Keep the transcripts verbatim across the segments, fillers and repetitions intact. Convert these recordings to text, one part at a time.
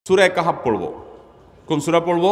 সূরা কাহাফ পড়ব। কোন সূরা পড়ব?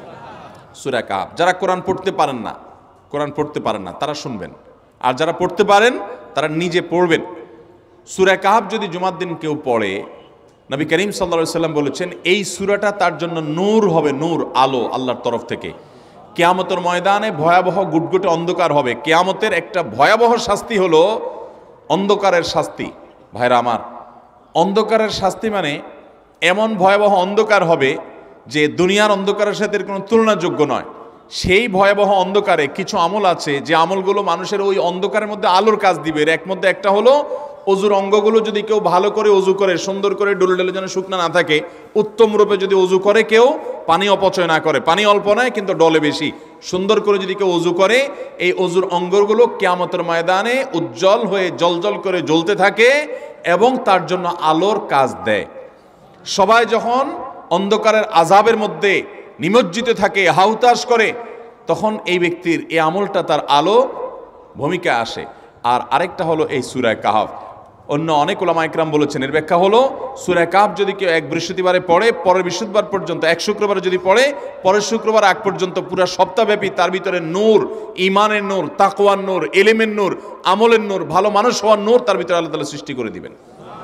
সূরা কাহাফ। যারা কোরআন পড়তে পারেন না কোরআন পড়তে পারেন না তারা শুনবেন, আর যারা পড়তে পারেন তারা নিজে পড়বেন। সূরা কাহাফ যদি জুমার দিন কেউ পড়ে, নবী করিম সাল্লাল্লাহু আলাইহি সাল্লাম বলেছেন এই সূরাটা তার জন্য নূর হবে, নূর, আলো আল্লাহর তরফ থেকে। কিয়ামতের ময়দানে ভয়াবহ গুটগুটে অন্ধকার হবে। কিয়ামতের একটা ভয়াবহ শাস্তি হলো অন্ধকারের শাস্তি। ভাইরা আমার, অন্ধকারের শাস্তি মানে এমন ভয়াবহ অন্ধকার হবে যে দুনিয়ার অন্ধকারের সাথে কোনো তুলনাযোগ্য নয়। সেই ভয়াবহ অন্ধকারে কিছু আমল আছে যে আমলগুলো মানুষের ওই অন্ধকারের মধ্যে আলোর কাজ দিবে। এর এক মধ্যে একটা হলো অজুর অঙ্গগুলো যদি কেউ ভালো করে অজু করে, সুন্দর করে ডলে ডলে যেন শুকনা না থাকে, উত্তম রূপে যদি অজু করে, কেউ পানি অপচয় না করে, পানি অল্প নয় কিন্তু ডলে বেশি, সুন্দর করে যদি কেউ অজু করে, এই অজুর অঙ্গগুলো কিয়ামতের ময়দানে উজ্জ্বল হয়ে জলজল করে জ্বলতে থাকে এবং তার জন্য আলোর কাজ দেয়। সবাই যখন অন্ধকারের আযাবের মধ্যে নিমজ্জিত থাকে, হাউতাশ করে, তখন এই ব্যক্তির এই আমলটা তার আলো ভূমিকা আসে। আর আরেকটা হলো এই সূরা কাহাফ। অন্য অনেক উলামা ইকরাম বলেছেন এর ব্যাখ্যা হলো সূরা কাহাফ যদি কেউ এক বৃহস্পতিবারে পড়ে, পরের বৃহস্পতিবার পর্যন্ত, এক শুক্রবারে যদি পড়ে, পরের শুক্রবার আগ পর্যন্ত পুরো সপ্তাহব্যাপী তার ভিতরে নূর, ঈমানের নূর, তাকওয়ার নূর, ইলমের নূর, আমলের নূর, ভালো মানুষ হওয়ার নূর তার ভিতরে আল্লাহ তাআলা সৃষ্টি করে দিবেন।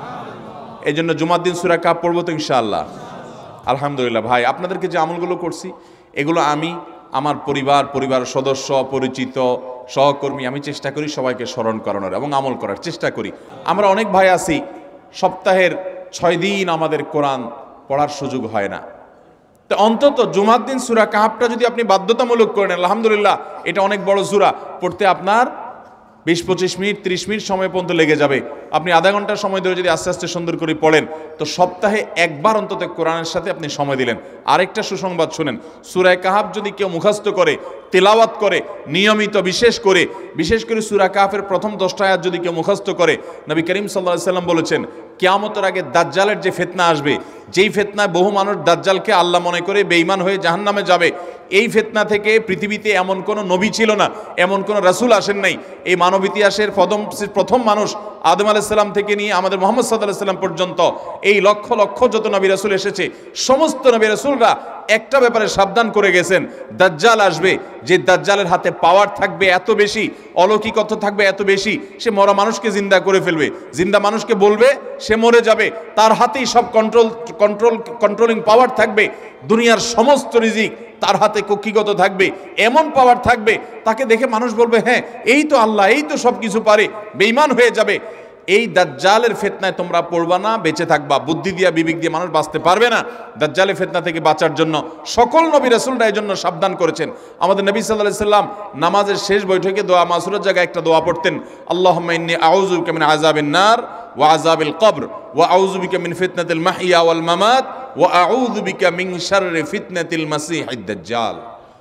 এই জন্য জুমার দিন সূরা কাহাফ পড়বো তো ইনশাআল্লাহ। আলহামদুলিল্লাহ। ভাই, আপনাদেরকে যে আমলগুলো করছি এগুলো আমি, আমার পরিবার, পরিবার সদস্য, পরিচিত, সহকর্মী, আমি চেষ্টা করি সবাইকে স্মরণ করানোর এবং আমল করার চেষ্টা করি। আমরা অনেক ভাই আছি সপ্তাহের ছয় দিন আমাদের কোরআন পড়ার সুযোগ হয় না। তো অন্তত জুমার দিন সূরা কাহাফটা যদি আপনি বাধ্যতামূলক করেন, আলহামদুলিল্লাহ, এটা অনেক বড় সূরা, পড়তে আপনার বিশ পঁচিশ মিনিট ত্রিশ মিনিট সময় পর্যন্ত লেগে যাবে। আপনি আধা ঘন্টা সময় ধরে যদি আস্তে আস্তে সুন্দর করে পড়েন, তো সপ্তাহে একবার অন্তত কোরআনের সাথে আপনি সময় দিলেন। আরেকটা সুসংবাদ শুনেন, সূরা কাহাফ যদি কেউ মুখস্থ করে, তেলাওয়াত করে নিয়মিত, বিশেষ করে বিশেষ করে সূরা কাহাফের প্রথম দশটা আয়াত যদি কেউ মুখস্থ করে, নবী করিম সাল্লাল্লাহু আলাইহি সাল্লাম বলেছেন কিয়ামতের আগে দাজ্জালের যে ফিতনা আসবে, যেই ফিতনায় বহু মানুষ দাজ্জালকে আল্লাহ মনে করে বেঈমান হয়ে জাহান্নামে যাবে, এই ফিতনা থেকে পৃথিবীতে এমন কোনো নবী ছিল না, এমন কোনো রাসূল আসেন নাই। এই মানব ইতিহাসের প্রথম প্রথম মানুষ আদম আলাইহিস সালাম থেকে নিয়ে আমাদের মুহাম্মদ সাল্লাল্লাহু আলাইহি সাল্লাম পর্যন্ত এই লক্ষ লক্ষ যত নবী রাসূল এসেছে, সমস্ত নবী রাসূলরা একটা ব্যাপারে সাবধান করে গেছেন, দাজ্জাল আসবে, যে দাজ্জালের হাতে পাওয়ার থাকবে এত বেশি, অলৌকিকত্ব থাকবে এত বেশি, সে মরা মানুষকে জিন্দা করে ফেলবে, জিন্দা মানুষকে বলবে সে মরে যাবে, তার হাতেই সব কন্ট্রোল কন্ট্রোল কন্ট্রোলিং পাওয়ার থাকবে, দুনিয়ার সমস্ত রিজিক তার হাতে কক্ষিগত থাকবে, এমন পাওয়ার থাকবে তাকে দেখে মানুষ বলবে হ্যাঁ এই তো আল্লাহ, এই তো সব কিছু পারে, বেঈমান হয়ে যাবে। এই দাজ্জালের ফিতনায় তোমরা পড়বা না, বেঁচে থাকবা। বুদ্ধি দিয়া বিবেক দিয়ে মানুষ বাঁচতে পারবে না। দাজ্জালের ফিতনা থেকে বাঁচার জন্য সকল নবী রাসূলরা এই জন্য সাবধান করেছেন। আমাদের নবী সাল্লাল্লাহু আলাইহি সাল্লাম নামাজের শেষ বৈঠকে দোয়া মাসুরের জায়গায় একটা দোয়া পড়তেন, আল্লাহুম্মা ইন্নী আউযু বিকা মিন আযাবিন নার ওয়া আযাবিল কবর ওয়া আউযু বিকা মিন ফিতনাতিল মাহইয়া ওয়াল মামাত ওয়া আউযু বিকা মিন শাররি ফিতনাতিল মাসীহিদ দাজ্জাল।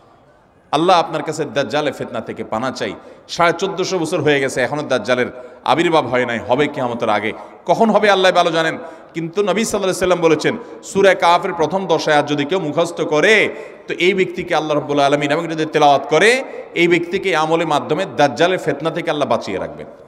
আল্লাহ, আপনার কাছে দাজ্জালের ফিতনা থেকে পানা চাই। সাড়ে চোদ্দশো বছর হয়ে গেছে, এখনো দাজ্জালের আবির্ভাব হয় নাই, হবে কিয়ামতের আগে। কখন হবে আল্লাহ ভালো জানেন। কিন্তু নবী সাল্লাল্লাহু আলাইহি সাল্লাম বলেছেন সূরা কাহাফের প্রথম দশ আয়াত যদি কেউ মুখস্থ করে, তো এই ব্যক্তিকে আল্লাহ রাব্বুল আলামিন এবং যদি তেলাওয়াত করে, এই ব্যক্তিকে আমলের মাধ্যমে দাজ্জালের ফিতনা থেকে আল্লাহ বাঁচিয়ে রাখবেন।